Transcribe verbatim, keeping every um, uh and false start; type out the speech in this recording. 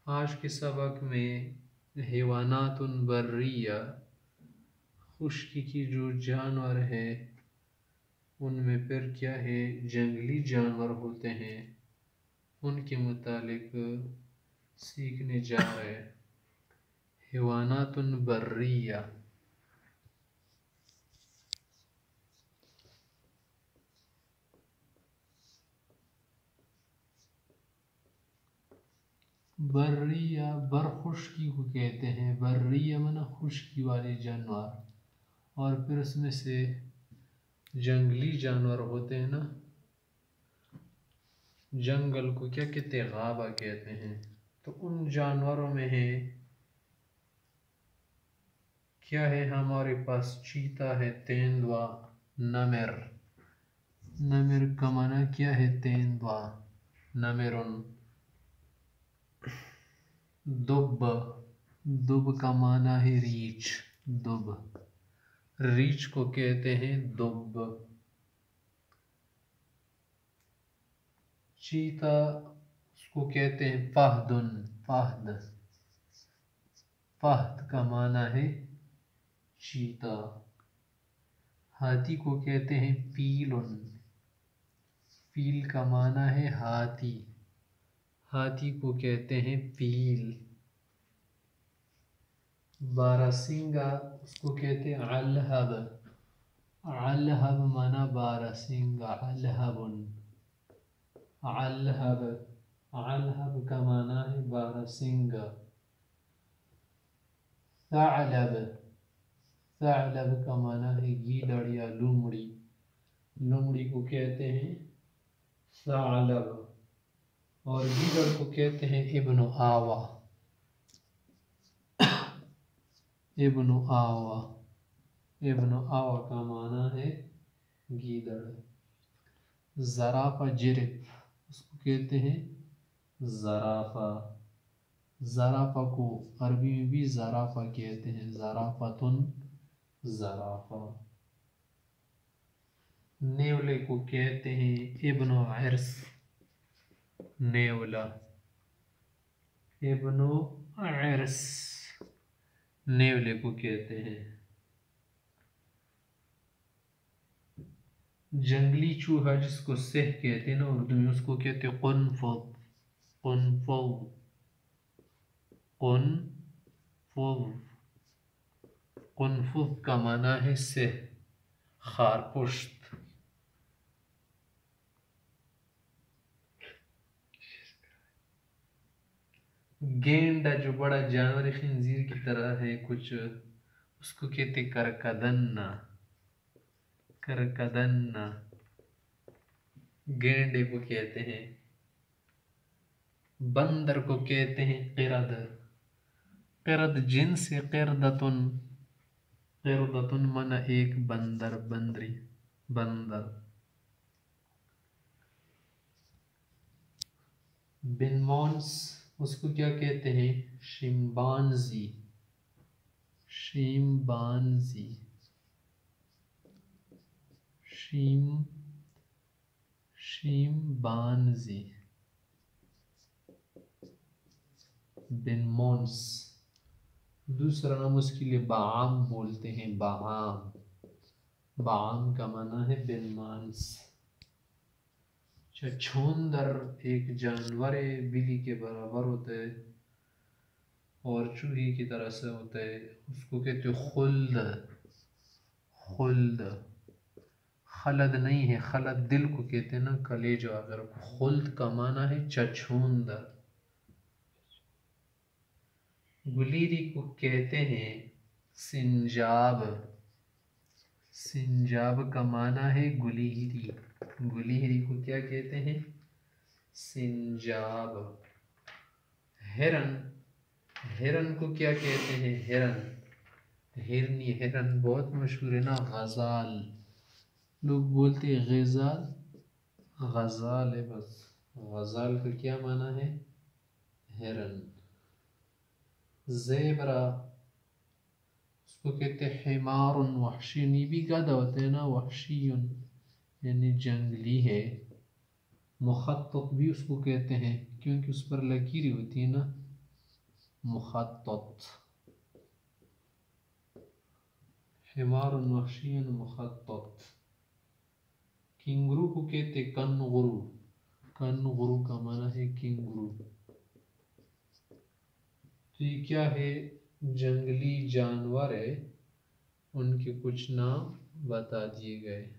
آج کے سبق میں حیوانات بریہ خشکی کی جو جانور ہے ان میں پھر کیا ہے جنگلی جانور ہوتے ہیں ان کے متعلق سیکھنے جا رہے ہیں۔ حیوانات بریہ بریہ بر خشکی کو کہتے ہیں، بریہ منا خشکی والے جانور، اور پھر اس میں سے جنگلی جانور ہوتے ہیں نا، جنگل کو کیا کہتے ہیں غابہ کہتے ہیں، تو ان جانوروں میں ہے کیا ہے ہمارے پاس چیتا ہے، تیندوا، نمر، نمر کا معنی کیا ہے تیندوا، نمرن، دب، دب کا معنی ہے ریچھ، دب، ریچھ کو کہتے ہیں دب، چیتا اس کو کہتے ہیں فہدن، فہد، فہد کا معنی ہے چیتا، ہاتھی کو کہتے ہیں فیلن، فیل کا معنی ہے ہاتھی، ہاتھی کو کہتے ہیں فیل، باراسنگا اس کو کہتے ہیں علہب، علہب معنی باراسنگا، علہبن، علہب، علہب کا معنی ہے باراسنگا، ثعلب، ثعلب کا معنی ہے گیدڑ یا لومڑی، لومڑی کو کہتے ہیں ثعلب، اور گیدڑ کو کہتے ہیں ابن آوا، ابن آوا، ابن آوا کا معنی ہے گیدڑ، زرافہ جرف اس کو کہتے ہیں زرافہ، زرافہ کو عربی میں بھی زرافہ کہتے ہیں، زرافتن، زرافہ، نیولے کو کہتے ہیں ابن عرس، نیولا، ابن عرس، نیولے کو کہتے ہیں، جنگلی چوہا جس کو سہ کہتے ہیں نا اردو میں، اس کو کہتے ہیں قنفذ، قنفذ، قنفذ، قنفذ کا معنی ہے سہ، خارپشت، گینڈا جو بڑا جانور خنزیر کی طرح ہے کچھ، اس کو کہتے ہیں کرکدنہ، کرکدنہ، گینڈے کو کہتے ہیں، بندر کو کہتے ہیں قرد، قرد جنس قردتن، قردتن معنی ایک بندر، بندری، بندر، بنمونس اس کو کیا کہتے ہیں شمبانزی، شیمبانزی، شیم، شیمبانزی، بنمونس، دوسرا نام اس کے لیے بعام بولتے ہیں، بعام، بعام کا معنی ہے بنمانس، چھچھوندر ایک جانور ہے، بلی کے برابر ہوتا ہے اور چوہے کی طرح سے ہوتا ہے، اس کو کہتے ہیں خلد، خلد، خلد نہیں ہے، خلد دل کو کہتے ہیں نا، کلیجہ، اگر خلد کا معنی ہے چھچھوندر، گلیری کو کہتے ہیں سنجاب، سنجاب کا معنی ہے گلیری، گلیری کو کیا کہتے ہیں سنجاب، ہرن، ہرن کو کیا کہتے ہیں ہرن، ہرنی، ہرن بہت مشہور ہے نا، غزال، لوگ بولتے ہیں غزال، غزال ہے بس، غزال کا کیا معنی ہے ہرن، زیبرا اس کو کہتے ہیں حمار وحشی، نہیں بھی گدھا ہوتے ہیں نا، وحشی یعنی جنگلی ہے، مخطط بھی اس کو کہتے ہیں کیونکہ اس پر لکیری ہوتی ہے نا، مخطط، حمار وحشی مخطط. کنگرو کو کہتے کنغرو، کنغرو کا معنی ہے کنگرو. تو یہ کیا ہے؟ جنگلی جانور ہے، ان کے کچھ نام بتا دیے گئے.